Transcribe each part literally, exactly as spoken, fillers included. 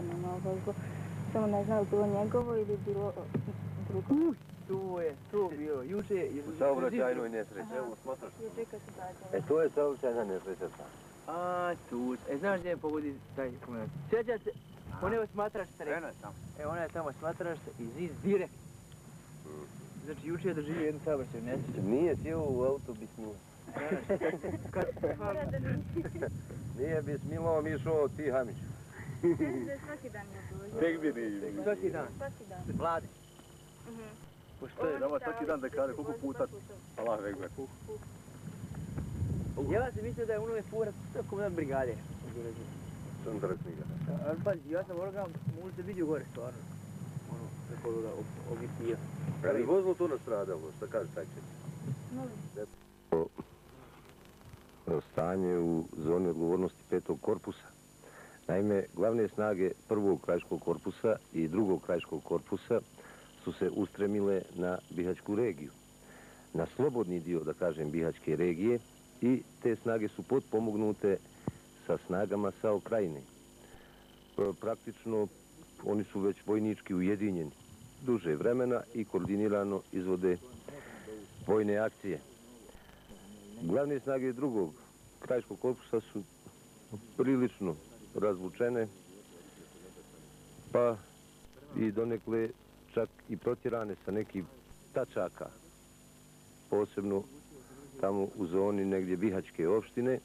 nema vozilo. Samo ne znam, bilo njegovo ili bilo drugo. Uj, to je, to bilo, juče... U saobraćajnoj nesreći, evo smatraš. Juče kad se dađalo. E, to je saobraćajna nesreća. A, tu, e, znaš gdje je pogodi taj komunat? Sjećate se, ona je smatraš se rekao. E, ona je tamo smatraš se i zid direkt. Znači, juče je doživio jednu saobraćajnu nesreću. Nije sjeo u autobus nije. Nije bismilom išao ti Hamiću. Svaki dan je bilo. Tek bi ne. Svaki dan. Svaki dan. Vlade. Pošto je, nama svaki dan da kare, koliko puta? Allah vekber. Ja sam mislio da je ono je fura komunat brigade. Sam drsniga. Ali pa, ja sam organ, možda vidio gore stvarno. Ono, tako da objektiva. Ali vozilo to nastradalo, šta kaže taj će? Stanje u zoni odgovornosti petog korpusa. Naime, glavne snage prvog krajiškog korpusa i drugog krajiškog korpusa su se ustremile na Bihaćku regiju. Na slobodni dio, da kažem, Bihaćke regije i te snage su potpomognute sa snagama SAO Krajine. Praktično, oni su već vojnički ujedinjeni duže vremena i koordinirano izvode vojne akcije. Glavne snage drugog krajiškog korpusa su prilično razvučene, pa i donekle čak i protjerane sa nekih tačaka, posebno tamo u zoni negdje Bihaćke opštine,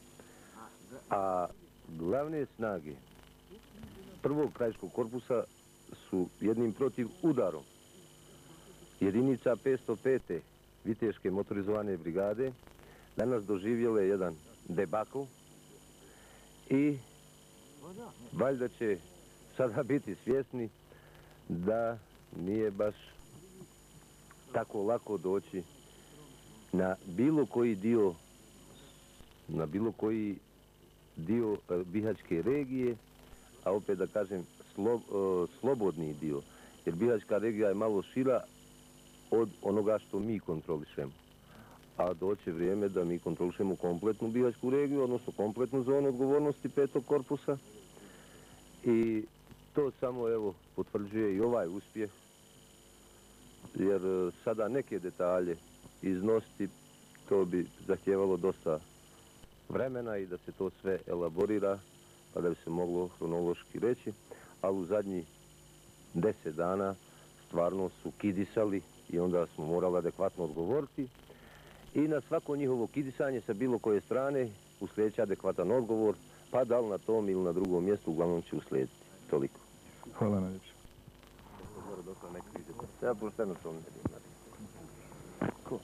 a glavne snage prvog krajiškog korpusa su jednim protiv udarom jedinica petsto pete Viteške motorizovane brigade danas doživjele jedan debakl i valjda će sada biti svjesni da nije baš tako lako doći na bilo koji dio na bilo koji dio Bihaćke regije, a opet da kažem slo, slobodni dio, jer Bihaćka regija je malo šira od onoga što mi kontrolišemo. A doće vrijeme da mi kontrolišemo kompletnu Bihaćku regiju, odnosno kompletnu zonu odgovornosti petog korpusa. I to samo, evo, potvrđuje i ovaj uspjeh, jer sada neke detalje iznositi, to bi zahtijevalo dosta vremena i da se to sve elaborira, pa da bi se moglo hronološki reći, ali u zadnjih deset dana stvarno su kidisali i onda smo morali adekvatno odgovoriti. I na svako njihovo kidisanje sa bilo koje strane uslijedeći adekvatan odgovor, pa da li na tom ili na drugom mjestu, uglavnom će uslijediti. Toliko. Hvala najljepše. Ja pošteno to ne vidim. Ko?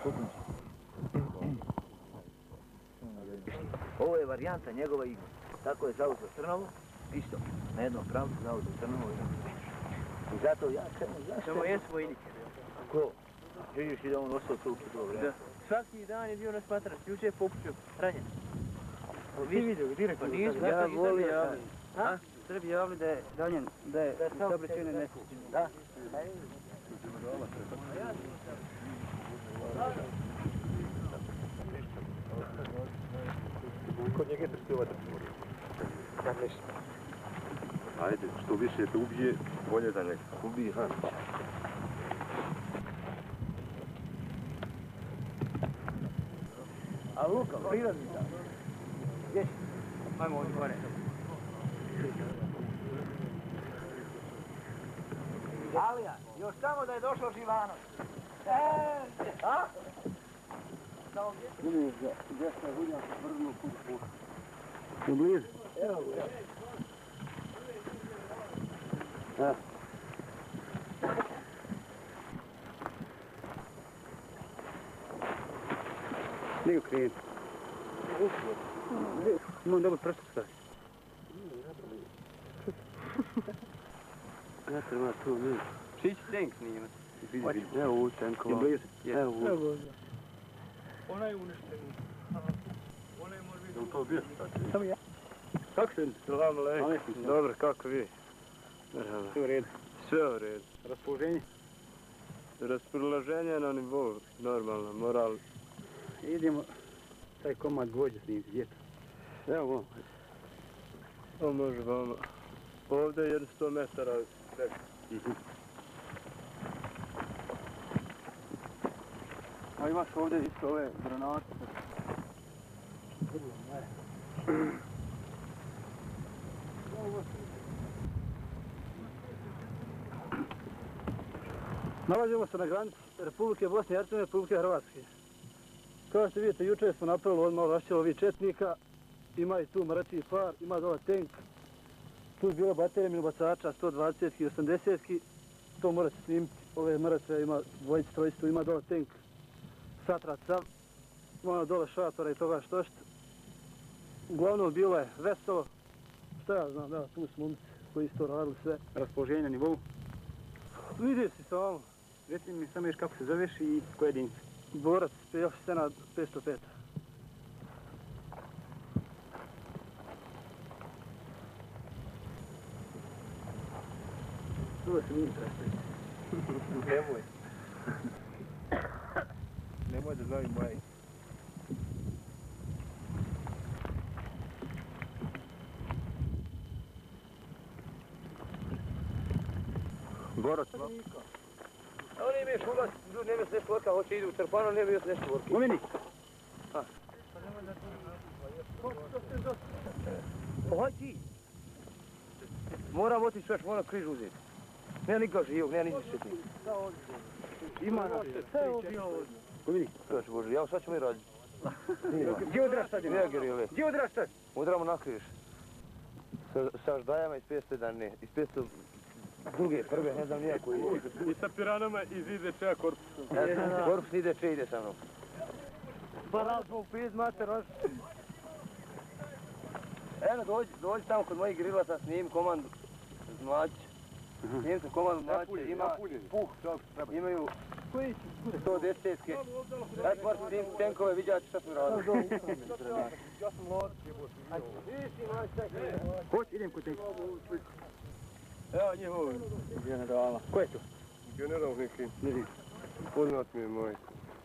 Ovo je varijanta njegova igla. Tako je zauzeo Trnovo, isto, na jednom pravcu zauzeo Trnovo i zato ja samo jes vojnik. Ko? Vidiš i da on ostao tu ukidao vrijeme. Svaki dan je bio na smatrač, juče je popučio, ranjen. Vi vidio, direktno. Pa nismo, ja volio javili. Ha? Srbi javili da je ranjen, da je saobraćajne nesreće. Da. Kod njega je trpila da pomori. Ja nešto. Ajde, što više te ubije, bolje da ne ubije Hamića. A Luka, prirodni da. Gdje si? Ajmo ovdje gore. Alija, još samo da je došao Živanović. Eee, a? Vidiš da desna rulja se vrnu put puta. Je bliže? Evo, evo. A. Nego kreni. Imam dobro prstu stavi. Ja treba tu vidjeti. Čići tank snima. Evo u tankova. Je bliže? Evo u. Evo. Ona je uništena. Ona je mora biti... Je li to bio? Samo ja. Kako ste? Salam alejkum. Dobro, kako vi? Sve u redu. Sve u redu. Raspoloženje? Raspoloženje na nivou, normalno, moral. Idemo taj komad gvođa snimiti, gdje to? Evo ovo. On može vama. Ovdje je jedno sto metara. A imaš ovdje isto ove granate. Nalazimo se na granici Republike Bosne i Hercegovine i Republike Hrvatske. Kao što vidite, jučer smo napravili odmah rašćelo ovih četnika. Ima i tu mrači par, ima dole tank. Tu je bilo baterija minobacača sto dvadeset i osamdeset. To morate snimiti. Ove mrtve ima dvojice, trojice, tu ima dole tank. Satrat sam. Ima dole šatora i toga što što. Uglavnom bilo je veselo. Šta ja znam, evo tu smo momci koji isto radili sve. Raspoloženje na nivou? Vidi si samo. Reci mi samo još kako se zoveš i koje jedinice? Borac, Senad petsto pet. Ovo se nije predstaviti. Nemoj. Nemoj da znaju moji. Borac, ma? A oni imaju šugac, nema se nešto orka, hoće idu u Trpano, nema još nešto orka. Umeni! Pa hoj ti! Moram otići još, moram križ uzeti. Nema nikoga živog, nema ništa šetnika. Ima nas, sve ovdje ovdje. Umeni! Još Bože, ja sad ćemo i raditi. Gdje odraš sad? Reagir je ove. Gdje odraš sad? Udramo na križ. Sa, sa ždajama iz petsto jedan ne, iz petsto druge, prve, ne znam nijako je. I sa piranama iz I D Č-a korpusom. Korpus ide če ide sa mnom. Pa razmo u pet mater, roš. Eno, dođi, dođi tamo kod mojih grilaca, snim komandu Mlać. Snim se komandu Mlać, ima puh, imaju sto desetke. Ja ću moram snim tenkove, vidjati šta smo radili. Ja sam Lorac, jebote. Hoć, idem kod tenka. Evo njihovo generala. Ko je to? General neki. Ne vidim. Poznat mi je moj.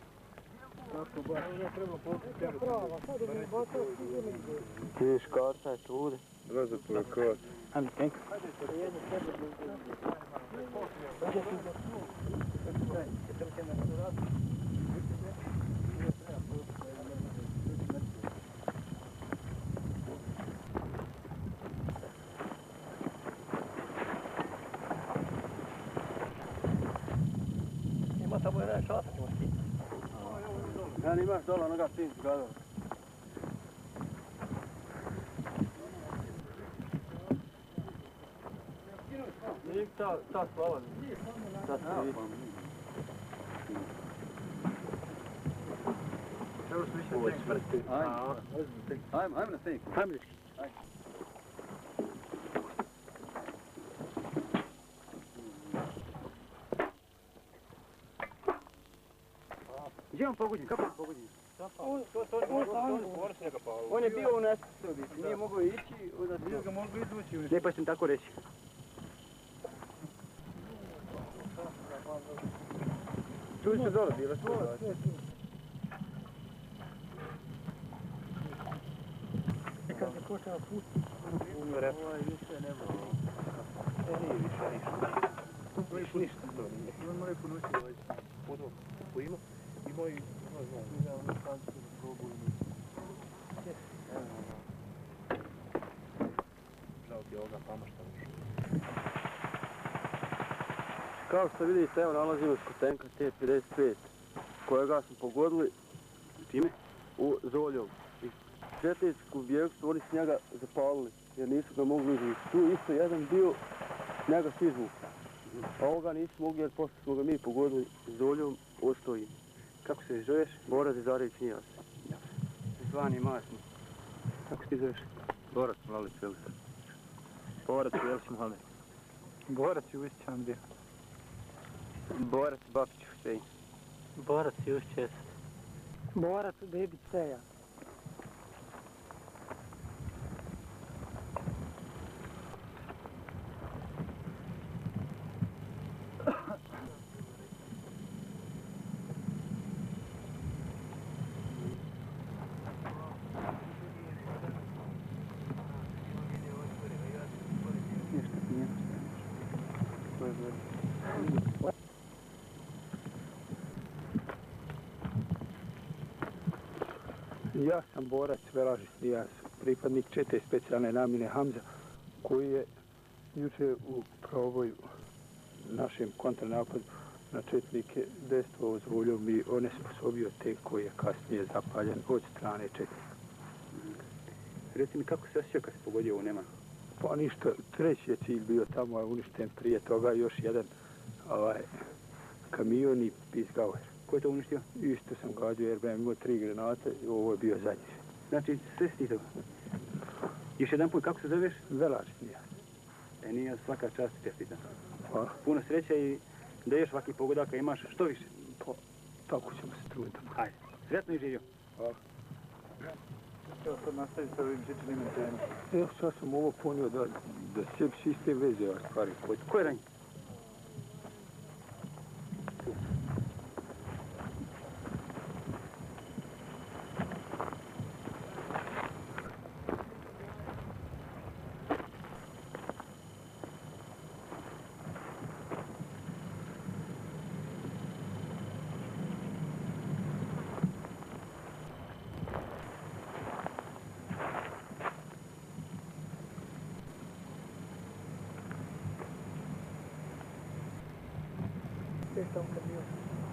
Vidiš, karta je tu ovdje. Razapo je kart. Ajme, tenka. Ima samo jedan šatak, ćemo stići. Ja nimaš dole onoga tim zgadova. Nije ta, ta slava. Ta se vidi. Ovo je smrti. Ajme, ajme na tenka. Ajme lički. Gdje on pogođen? Kako on pogođen? On je bio u nesposobi, nije mogao ići, onda bio ga mogao izvući. Ne, pa ću tako reći. Čuli ste dole, bilo što dole. Kad se košava put. Umre. Ovo je više nema. Ne, nije više ništa. Niš ništa to nije. On mora ponositi ovaj. Puno ko ima. I moji, ne znam, Ja ono šancu da probuju. žao ti ovoga pamašta ušao. Kao što vidite, evo nalazimo se kod tenka T pedeset pet, kojega smo pogodili Time? u Zoljom. I četničku bjegstvu oni su njega zapalili, jer nisu ga mogli izvući. Tu isto jedan bio, njega su izvukli. A ovoga nisu mogli jer posle smo ga mi pogodili Zoljom, ostoji. Kako se zoveš? Borac Zarević Nijas. Zvani Masni. Kako se ti zoveš? Borac Mlalić Velis. Borac Velić Mohamed. Borac Juvićan bio. Borac Bakić Husein. Borac Jušćes. Borac Bebić Seja. Ništa. Ja sam borac Velaži, ja sam pripadnik čete specijalne namjene Hamza, koji je juče u proboju našem kontranapadu na četnike dejstvovao s voljom i onesposobio te koji je kasnije zapaljen od strane četnika. Reci mi, kako se osjeća kad se pogodio u Neman? Pa ništa, treći je cilj bio tamo, je uništen prije toga još jedan ovaj, kamion i Pizgauer. Ko je to uništio? Isto sam gađao jer bi imao tri granate, ovo je bio zadnji. Znači, sve si ti to? Još jedan put, kako se zoveš? Velaži, Nijaz. E, Nijaz, svaka čast i čestitam. Pa, Puno sreće i da još svaki pogodaka imaš što više. pa, tako ćemo se truditi. Hajde, sretno i živio. Hvala. Evo sad nastaviti sa ovim žičanim antenom. Evo sad sam ovo ponio da, da sebi sistem veze ove stvari. Ko je ranjen? Então, caminhão.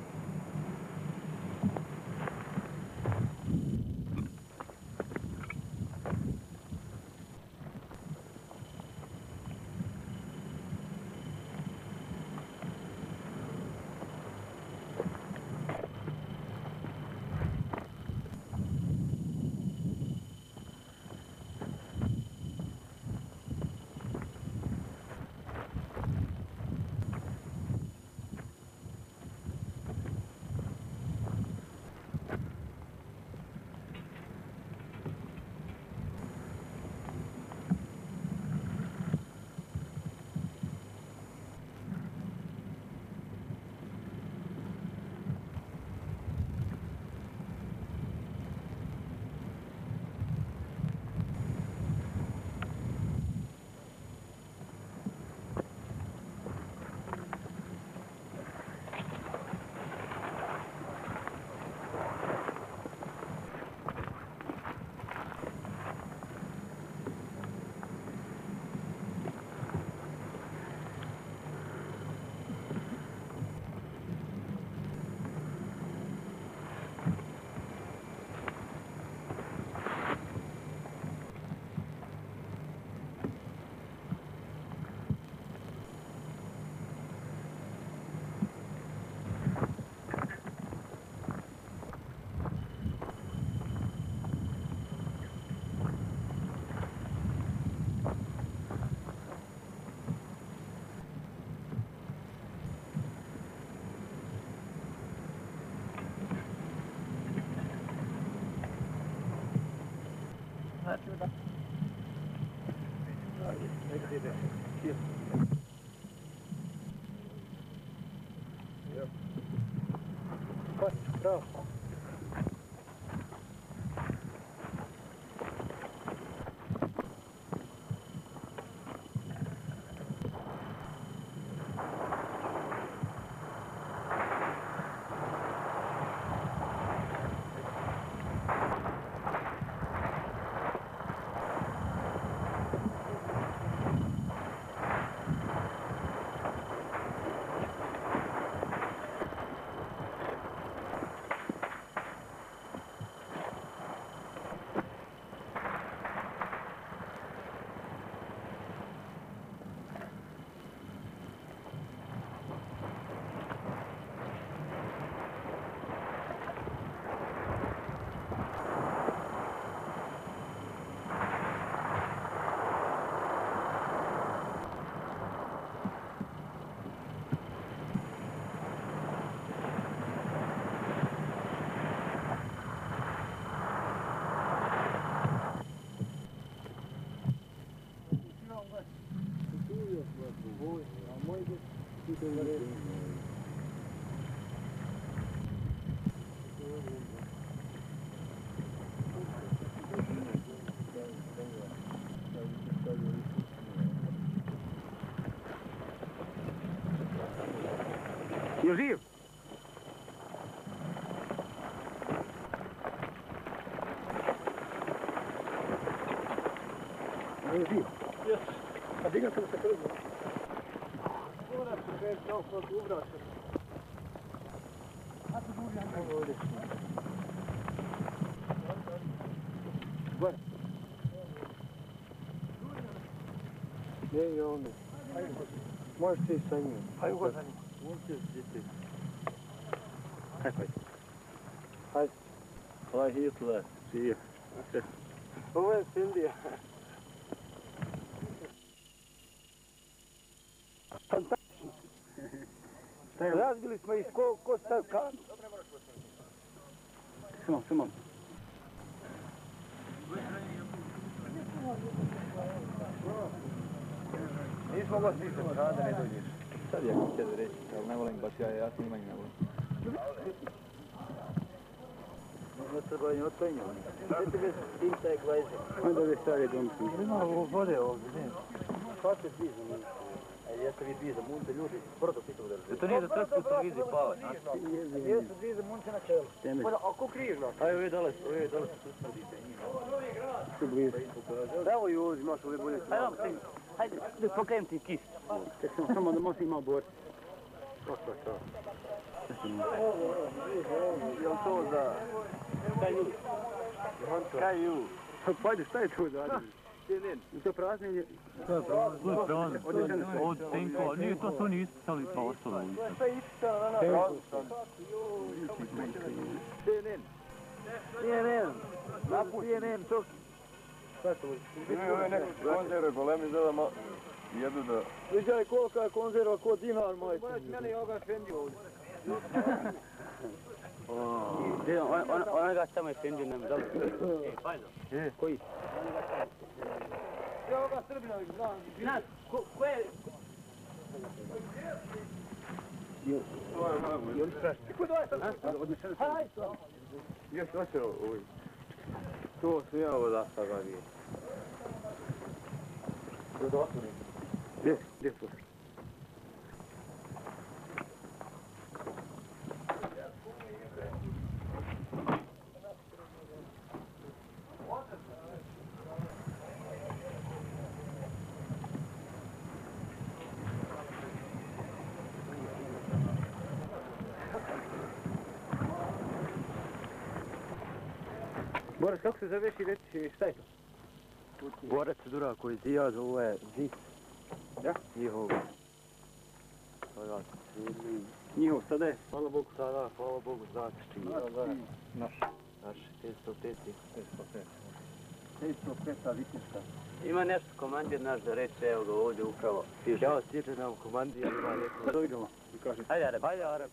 Bravo. Je živ? Je živ? Jes. A digao sam se krvno. Mora se kreći kao kod uvraća. A tu duži ajmo ovdje. Gore. Ne je ovdje. Možeš ti sa njim. Hajde gore. Hajde. Hajde. Ovaj Hitler. Živio. Ovo je Sindija. Fantastično. Razbili smo ih ko, ko stav kanu. Samo, samo. Nismo go svi se kada ne dođeš. Sad ja ću tebi reći, ali ne volim baš ja, ja snimanje ne volim. Ne treba i otpenja. Sve ti već tim taj glajze. Onda bi stari dom su. Ima vode ovdje, ne. Šta će ti za munte? A jeste vi dvije za munte, ljudi, brdo pitu drži. To nije za srpsku televiziju pala, znaš? Jesu dvije za munče na čelu. Temelj. A ko križno? Aj, ovi dole, ovi dole se sustavite njima. Tu blizu. Evo i ovdje imaš ove bolje. Ajde, vam, hajde, da pokajem ti kist. Tek sam samo da mosim malo boriti. Kako je to? Je li to za... Kaj ju? Kaj ju? Pa ajde, šta je to da radim? Je to praznenje? To je prazno. Od tenkova. Nije to su oni ispisali pa ostalo. Šta je ispisano na nas? C N N. C N N. Napu C N N, čok. Šta je to? Imaju ove neke konzerve, golemi zada jedu da... Viđaj kolika je konzerva, ko dinar, majko. Mene je oga šendio ovdje. Ona ga samo je šendio, nema dobro. Ej, Fajdo. Koji? Ja oga Srbinović, znam. Znaš, ko je... Još noće ovoj. To su ja voda sada nije. Gdje? Gdje su? Boris, kako se zoveš i reći šta je to? Borac Durak koji zijad, ovo je Zis. Ja? Njihov. Njihov, sada je? Hvala Bogu sada, hvala Bogu, znate čiji. Naš. Naš, petsto pet. petsto peta viteška. Ima nešto komandir naš da reče, evo ga ovdje upravo. Ja stiže nam komandir, ima neko. To idemo, vi kažete. Hajde Arab. Hajde Arab.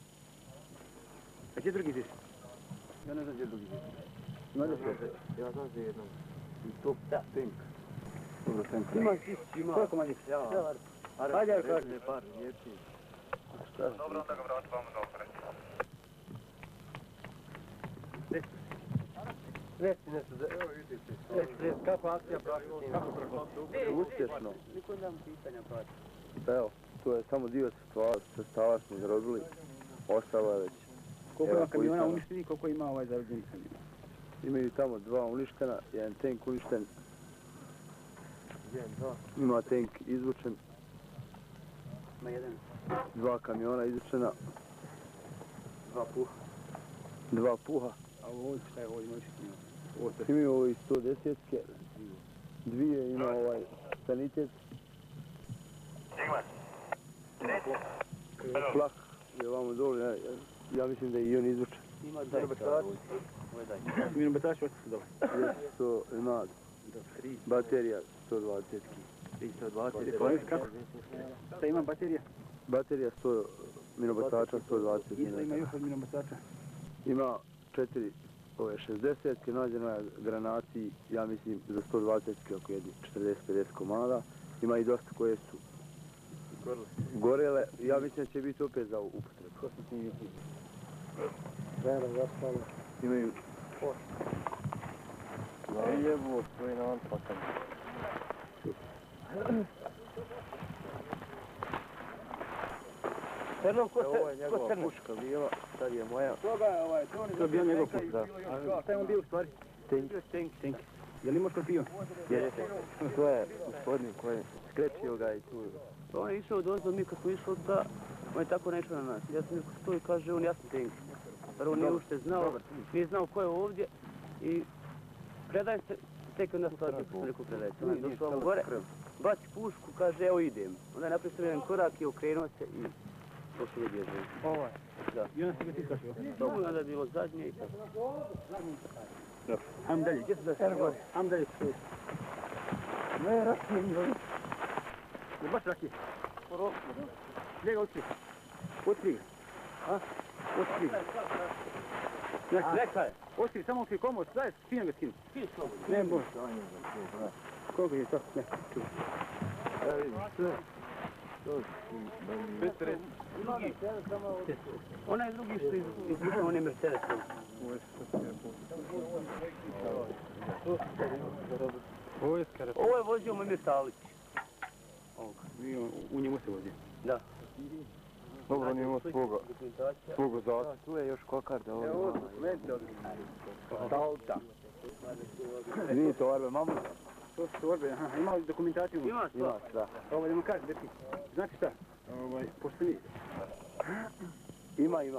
A gdje drugi zis? Ja ne znam gdje drugi zis. Ima da se? Ja znam za jednom. Top tank. Dobro tank. Ima zis, ima. Ko je komandir? Ja, Arab. Hajde, Arab, kažete. Ne par, lijepi. Dobro, onda ga vrati vamo da opreći. Reci nešto, evo vidite. Reci, kako akcija prošla? Kako prošla? Uspješno. Niko nam pitanja praći. Evo, to je samo dio sredstava smo zarobili. Ostalo je već. Koliko ima kamiona uništeni, koliko ima ovaj zarođeni kamiona? Imaju tamo dva uništena, jedan tank uništen. Jedan, dva. Ima tank izvučen, Ma jedan. dva kamiona izvučena, Dva puha. dva puha. A ovo šta je ovo ima više kamiona? Imaju ovi sto desetke, dvije ima ovaj sanitet. Plak je ovamo dole, ja, ja mislim da je i on izvučen. Ima dajka. Ovo je dajka. Mino batač otiš dole. To ima baterija sto dvadeset. tristo dvadeset. Kako? Šta ima baterija? Baterija sto minobacača sto dvadeset. Isto ima još od mino batača. Ima četiri ove šezdesetke, nađeno je granati, ja mislim, za sto dvadeset oko jedni četrdeset pedeset komada. Ima i dosta koje su gorele, ja mislim da će biti opet za upotrebu. Ko su ti njih? Vera, zaspalo. Imaju Jevo, svoj nam pakam. Crnom, ko Ovo je se, njegova ko crne? puška bila, sad je moja. Toga je ovaj, to To je bio njegov put, da. A šta je on bio u stvari? Tenk. Tenk. Tenk. Je li imao škorpion? Jeste. To je gospodin koji je skrečio ga i tu. On je išao dozdo, mi kad smo išli da, on je tako nešao na nas. Ja sam neko stoji, kaže on, ja sam Tenk. Jer on nije ušte znao, nije znao ko je ovdje i predaje se, tek onda stvarno kad sam rekao predaje se. On je došao vam gore, baci pušku, kaže evo idem. Onda je napravio jedan korak i okrenuo se i pošao je bježao. Ovaj. Da. I onda si ga ti kašio? To mu je onda bilo zadnje i tako. Ajmo dalje, gdje se da se? Ajmo dalje. Ne, rakije nije ovdje. Ne baš rakije. Gdje ga otkri? Otkri ga. A? Otkri ga. Neka je. Otkri, samo otkri komos, daj, skinem ga skinem. Ne, može. Koga je to? Ne, čuvaj. Evo vidim, sve. To su... Onaj drugi što izgledao, on je Mercedes. Ovo je vozio moj Metalić. U njemu se vozio. Da. Dobro, on je imao svoga, svoga zata. Tu je još kokarda. Evo, dokumenti od Salta. Nije to Arbe, mamu? To su torbe, aha, ima li dokumentaciju? Ima Ima, da. Ovo da mu kažem, deti, znate šta? Ovaj, pošto mi... Ima, ima.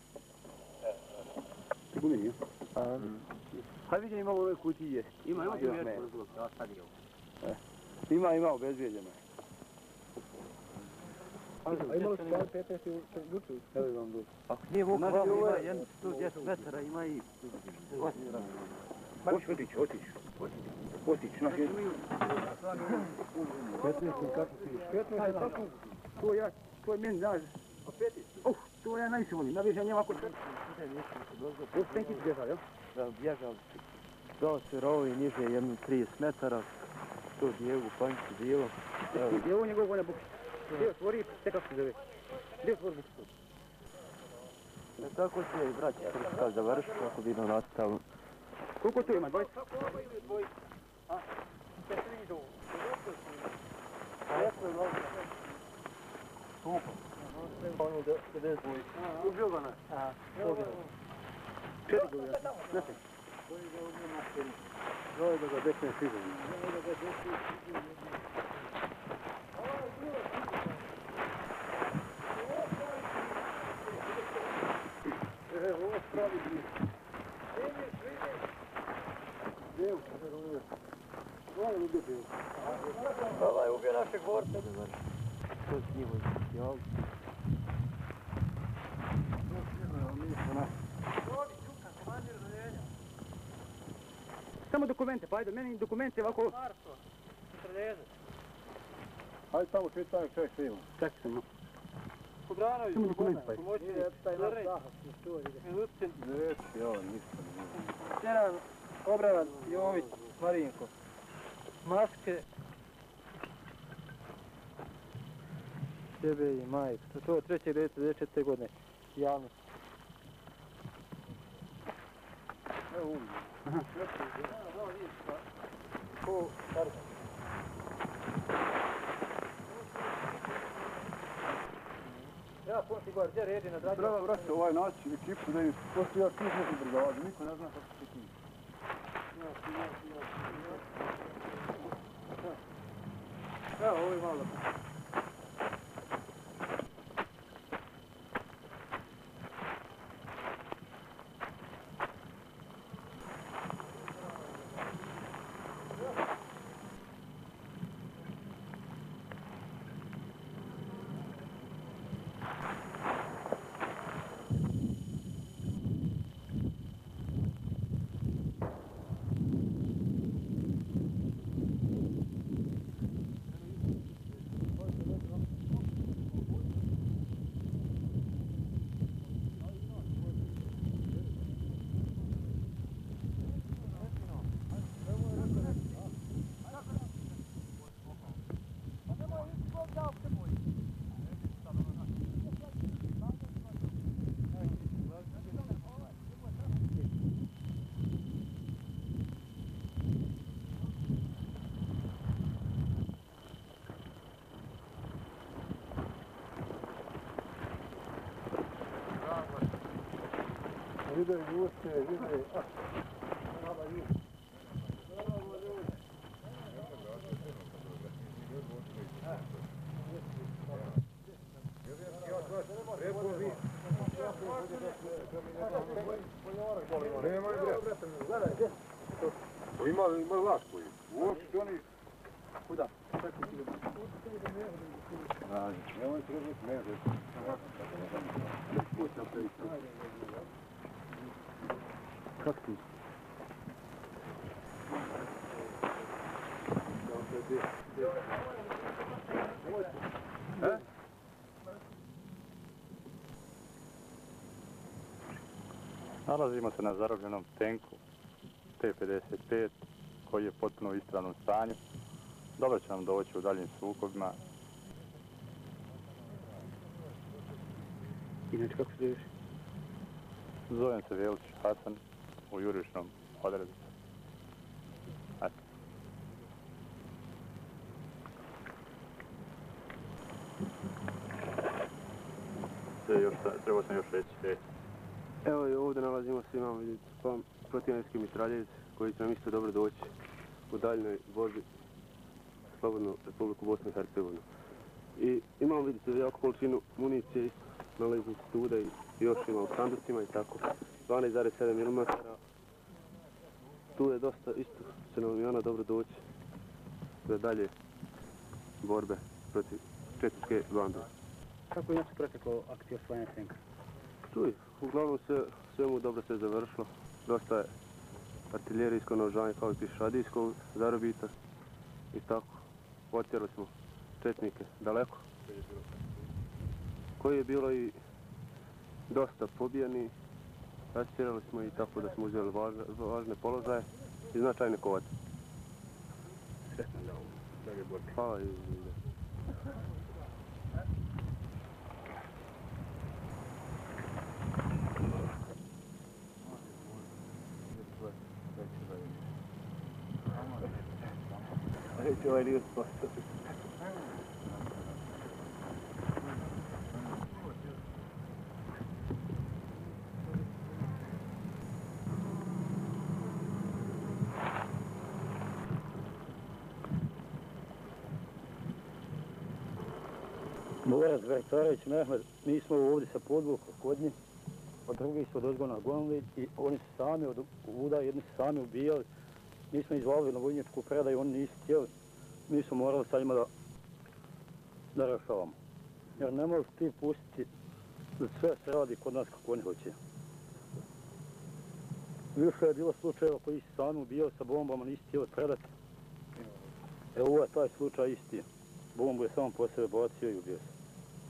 Ti gumeni, ja? Hajde vidim, ima u ovoj kutiji. Ima, ima tu Još vječno ne. vozilo. Ja sad je ovo. Ima, ima, obezbijeđeno je. A imali su stvar petnaest i juče? Evo vam dugo. Ako nije Vuk vam, ima jedan sto deset metara, ima i... Hoćeš otići, otići. Otići, znaš jedno. petnaest i kako ti ješ? petnaest, tako. To ja, to je meni, znaš. Uh, to ja najviše volim, naviježem njema kod sebe. Ovo su tenkici bježali, jel? Da, bježali. Dao se rovi niže jednu trideset metara. To Diego Panjci bilo. Je ovo njegov volja Bukić? Gdje otvori, te kako se zove? Gdje otvori Bukić? E tako se i braća Srpska završila, ako bi idao nastavno. Koliko tu ima, dvojica? Ubio ga nas. Četiri govira, znate? Zove da ga desne sigurno. Evo, ovo spravi gdje. Vidiš, vidiš. Gdje je ovo? Ovo je ubio bilo. Ovaj je ubio našeg borca. To je s njim jel? Samo dokumente, pa ajde, meni dokumente ovako... Marko, četrdeset. Ajde tamo četaj čovjek sve ima. Čekaj se malo. Kudranović, Samo dokumente, pa pomoćnik, Zrnić, Milutin, Reći, ja, ništa ne mogu. Stjeran, Obranac, Jović, Marinko. Maske. Sebe i Majk. To je to treće deset devedeset četvrte godine. Javnost. Evo uvi. Ko, Marko. Ja, posti gore, gdje redi na drađu? Treba vrati ovaj naći ekipu da im postoji ja tu neki brigadi, niko ne zna kako se ti. Evo, ovo je malo. Vide ljuske, vide... Ima li vas koji? Uopšte oni... Kuda? Nemoj trebati mene. Kako ti? Nalazimo se na zarobljenom tenku T pedeset pet koji je potpuno u ispravnom stanju. Dobro će nam doći u daljim sukobima. Inače, kako se zoveš? Zovem se Velić Hasan u jurišnom odredu. Eto. Trebao sam još reći. Evo i ovdje nalazimo se, imamo vidjeti protivnički mitraljez koji će nam isto dobro doći u daljnoj borbi Slobodnu Republiku Bosnu i Hercegovinu. I imamo, vidite, jako količinu municije isto, nalazimo se tuda i još ima u sanducima i tako. dvanaest zarez sedam milimetara. Tu je dosta, isto će nam i ona dobro doći za dalje borbe protiv četničke bande. Kako je inače proteklo akcija osvajanja tenka? Čuj, uglavnom se svemu dobro se završilo. Dosta je artiljerijsko naoružanje kao i pješadijskog zarobita i tako. Potjerali smo četnike daleko. Koji je bilo i dosta pobijeni. Rastjerali smo i tako da smo uzeli važne, važne položaje i značajne kovate. Sretno da ovo. Drage borke. Hvala i... Reći ovaj nije sposob. Borac Vertarević Mehmed, mi smo ovdje sa podvuka kod njih, od drugih su odozgo nagonili i oni su sami od uda, jedni su sami ubijali. Mi smo izvalili na vojničku predaju, oni nisu htjeli. Mi smo morali sa njima da, da rešavamo. Jer ne možeš ti pustiti da sve se radi kod nas kako oni hoće. Više je bilo slučajeva koji su sami ubijali sa bombama, nisu htjeli predati. Evo ovo je taj slučaj isti. Bombu je samo po sebe bacio i ubio se.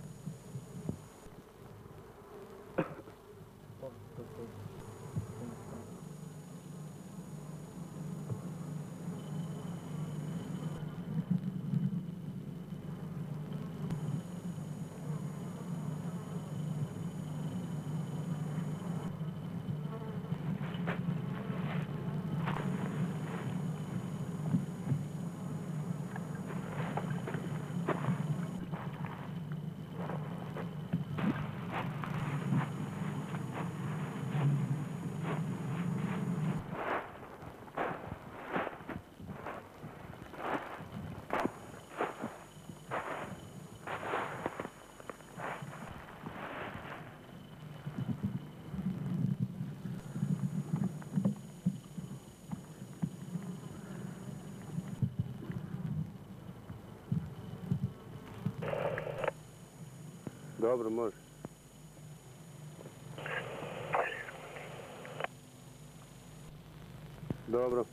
Dobro, može. Dobro.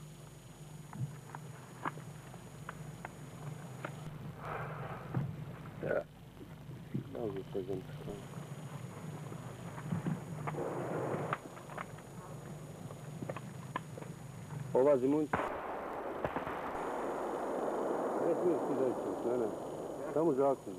Ja. Dobro, pređem. Ova zimunca. Ne smiješ ti zaći, ne, ne. Samo zakon.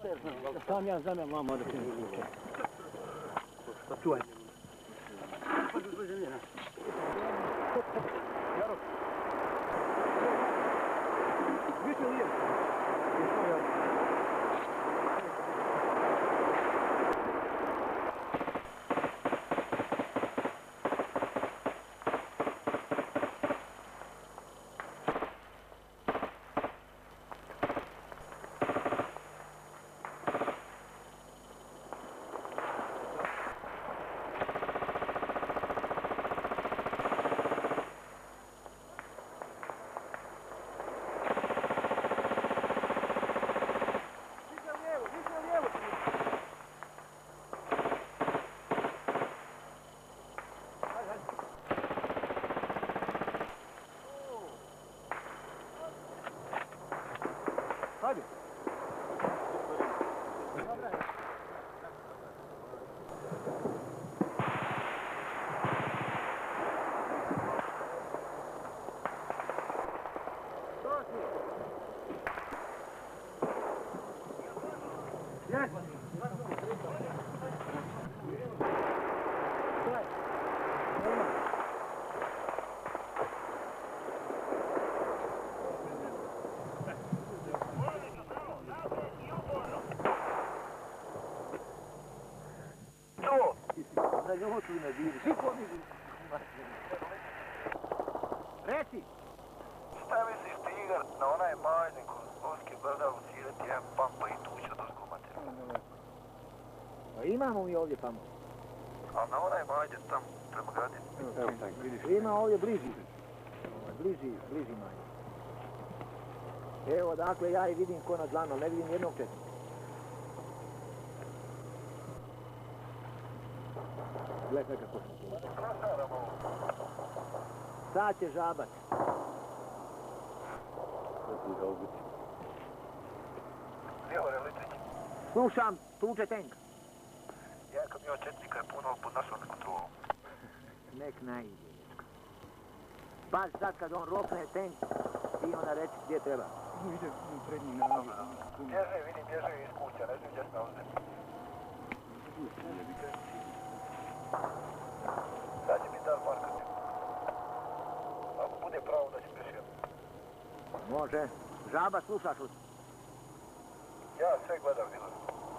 Sam ja znam, ja mama da ti ne zvuče. Čuvaj. Jaro. Više li je? Hadi. Na ljutu i na diri. Svi pomiži. Reci! Šta misliš, Tigar, na onaj mažnik od Novske brda lucirati jedan pampa i tuća do zgumate? Pa imamo mi ovdje tamo. A na onaj mažnik tam, prema gradini? Evo tak, vidiš. Ima ovdje bliži. Bliži, bliži manje. Evo, dakle, ja i vidim ko na dlanu, ne vidim jednog četnika. Gledaj kako smo tu. Sad će žabat. Lijevore, Litrić. Slušam, tuče tank. Ja kad bio četnika je puno pod našom kontrolom. Nek najde. Pazi sad kad on ropne tank, ti onda reći gdje treba. Ide pred njim na nogu. Bježe, vidim, bježe iz kuća, ne znam gdje smo ovdje. Sad će mi dar markati. Ako bude pravo da će prišel. Može. Žaba, slušaš li? Ja sve gledam, Vilan.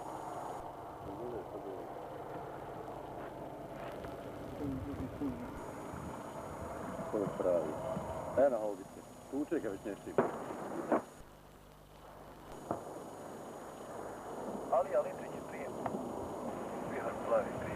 Ko je pravi? Eno ovdje. Tuče ga već nešto ima. Ali, ali, Litrić je prijem. Vihar plavi prijem.